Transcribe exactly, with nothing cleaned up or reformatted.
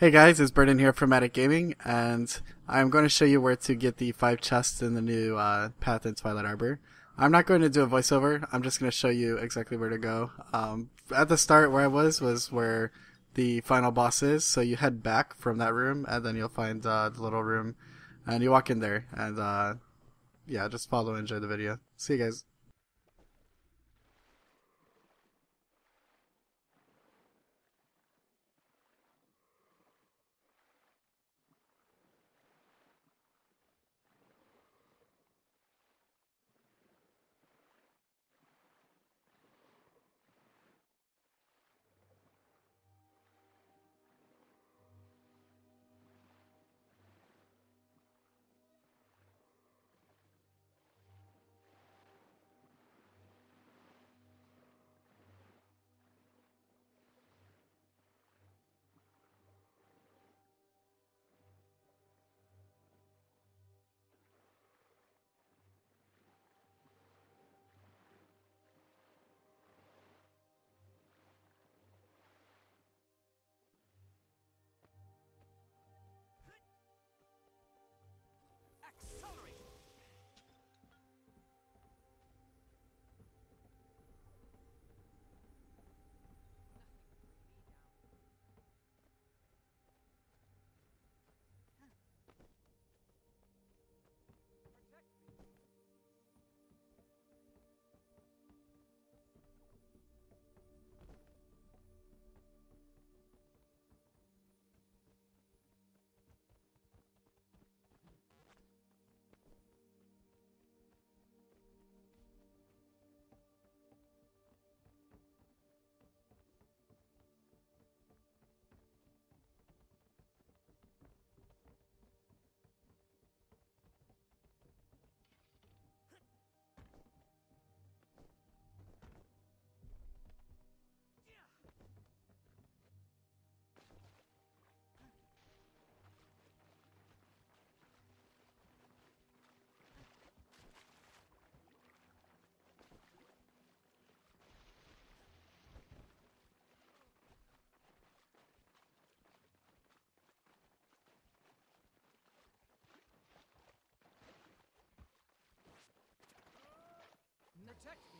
Hey guys, it's Brendan here from Attic Gaming, and I'm going to show you where to get the five chests in the new uh, path in Twilight Arbor. I'm not going to do a voiceover, I'm just going to show you exactly where to go. Um, at the start where I was, was where the final boss is, so you head back from that room, and then you'll find uh, the little room, and you walk in there, and uh, yeah, just follow and enjoy the video. See you guys. Protect